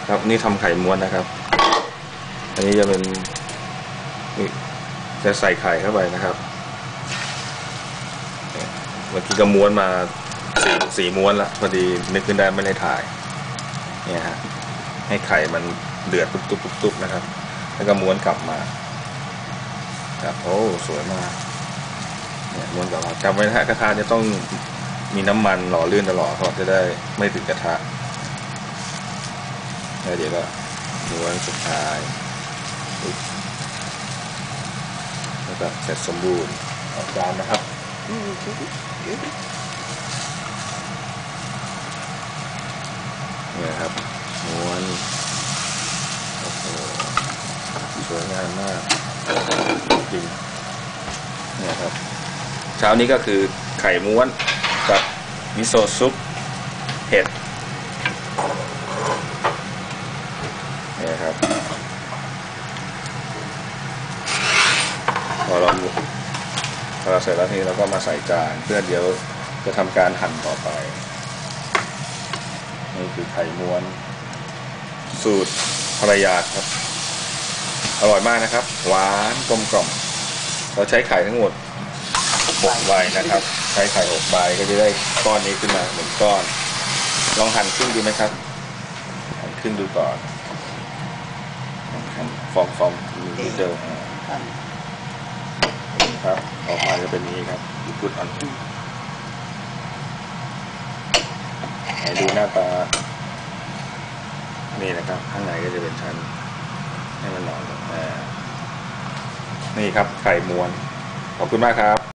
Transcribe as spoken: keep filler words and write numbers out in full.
ครับนี่ทำไข่ม้วนนะครับ อันนี้จะเป็นนี่จะใส่ไข่เข้าไปนะครับเมื่อกี้ก็ม้วนมาสี่สี่ม้วนละพอดีนึกขึ้นได้ไม่ได้ถ่ายเนี่ยฮะให้ไข่มันเดือดตุ๊บตุ๊บตุ๊บตุ๊บนะครับแล้วก็ม้วนกลับมาครับโอ้สวยมากเนี่ยม้วนกลับมาจำไว้นะฮะกระทะจะต้องมีน้ำมันหล่อลื่นตลอดเพราะจะได้ไม่ติดกระทะแล้วเดี๋ยวก็ม้วนสุดท้ายแล้วก็เสร็จสมบูรณ์ออกจานนะครับเนี่ยครับม้วนโอ้โหสวยงามมากจริงเนี่ยครับเช้านี้ก็คือไข่ม้วนกับมิโซะซุปเห็ดเนี่ยครับพอเราพอเราเสร็จแล้วทีเราก็มาใส่จานเพื่อเดี๋ยวจะทำการหั่นต่อไปนี่คือไข่ม้วนสูตรภรรยาครับอร่อยมากนะครับหวานกลมกล่อมเราใช้ไข่ทั้งหมดหกใบนะครับใช้ไข่หกใบก็จะได้ก้อนนี้ขึ้นมาหนึ่งก้อนลองหั่นครึ่งดูไหมครับหั่นครึ่งดูก่อนหั่นฟองฟองนิดเดียวครับออกมาจะเป็นนี้ครับพุดอ่อนให้ดูหน้าตานี่นะครับข้างในก็จะเป็นชั้นให้มันหนอนนี่ครับไข่ม้วนขอบคุณมากครับ